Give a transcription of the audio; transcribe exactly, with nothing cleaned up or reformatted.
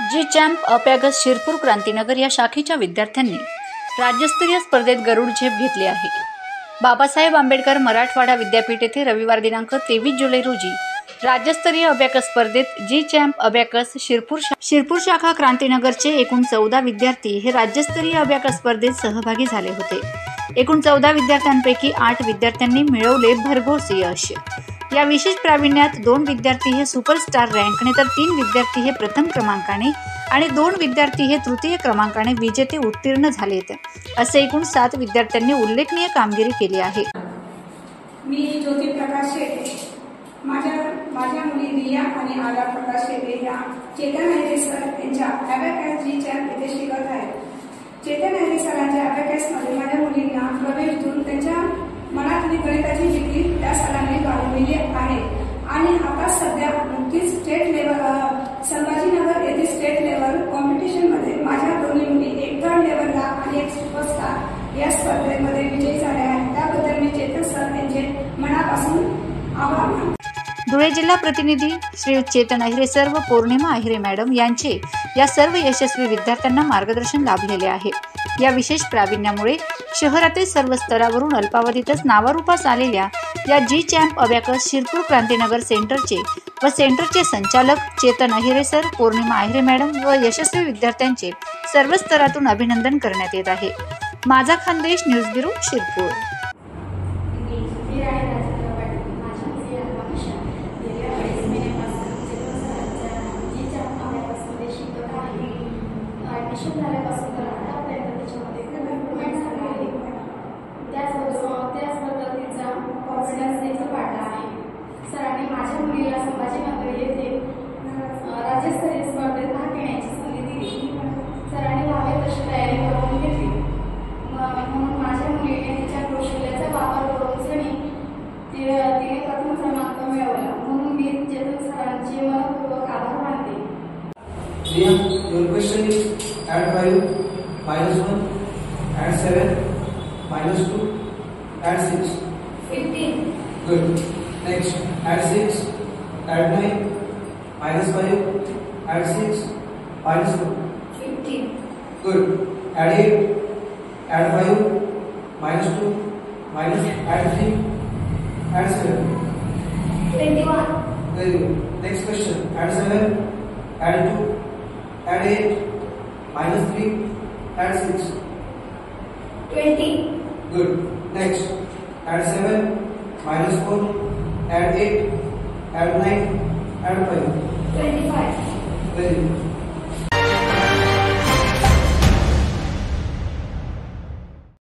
जी champ abacus Shirpur Krantinagar या शाखेच्या विद्यार्थ्यांनी राज्यस्तरीय स्पर्धेत गरुड झेप घेतली आहे। बाबासाहेब आंबेडकर मराठवाडा विद्यापीठ येथे रविवार दिनांक तेवीस जुलै रोजी राज्यस्तरीय अबॅकस स्पर्धेत G champ abacus Shirpur Shirpur शाखा क्रांतीनगरचे एकूण चौदा विद्यार्थी हे राज्यस्तरीय अबॅकस स्पर्धेत सहभागी झाले होते। एकूण चौदा विद्यार्थ्यांपैकी आठ विद्यार्थ्यांनी मिळवले भरघोस यश। या विशेष प्रावीण्यात दोन विद्यार्थी हे सुपरस्टार रँकने तर तीन विद्यार्थी हे प्रथम क्रमांकाने आणि दोन विद्यार्थी हे तृतीय क्रमांकाने विजेते उत्तीर्ण झालेत। असे एकूण सात विद्यार्थ्यांनी उल्लेखनीय कामगिरी केली आहे। मी ज्योती प्रकाश शेटे, माझ्या माझ्या मुली रिया आणि आला प्रकाश शेटे या चेतन अहिरे सर यांच्या अबॅकस जी चॅम्प येथे शिकत आहेत। चेतन अहिरे सरांच्या अबॅकस मध्ये माझ्या मुलींना प्रवेश देऊन त्यांच्या मनातली गणिताची डिग्री त्या सरांनी वाढवलेली आहे आणि आता सध्या नुकतीच स्टेट लेवल संभाजीनगर येथे स्टेट लेवल कॉम्पिटिशन मध्ये माझ्या दोन्ही मुली एक थर्ड लेवलला आणि एक सुपरस्टार या स्पर्धेमध्ये विजयी झाल्या आहेत। त्याबद्दल मी चेतन सर यांचे मनापासून आभार मानतो। धुळे जिल्हा प्रतिनिधी श्री चेतन अहिरे सर व पौर्णिमा अहिरे मॅडम यांचे या सर्व यशस्वी विद्यार्थ्यांना मार्गदर्शन लाभलेले आहे। या विशेष प्रावीण्यामुळे शहरातील सर्व स्तरावरून अल्पावधीतच नावारूपास आलेल्या या G champ abacus Shirpur Krantinagar सेंटरचे व सेंटरचे संचालक चेतन अहिरे सर, पौर्णिमा अहिरे मॅडम व यशस्वी विद्यार्थ्यांचे सर्व स्तरातून अभिनंदन करण्यात येत आहे। माझा खानदेश न्यूज ब्युरो शिरपूर। सरांनी माझ्या मुलीला संभाजीनगर येथे राज्यस्तरीय स्पर्धेत भाग घेण्याची संधी दिली। सरांनी व्हावे तशी तयारी करून घेतली, म्हणून माझ्या मुलीने तिच्या कौशल्याचा वापर करून सनी तिने प्रथम क्रमांक मिळवला, म्हणून मी चेतन सरांचे मनपूर्वक आभार मानते। Your question is add five, minus one, add seven, minus two, add six. fifteen. Good. Next, add six, add nine, minus five, add six, minus one. fifteen. Good. Add eight, add five, minus two, minus add three, add seven. twenty-one. Very good. Next question, add seven, add two, add eight, minus three, add six. twenty. Good. Next, add seven, minus four, add eight, add nine, add five. twenty-five. Very good.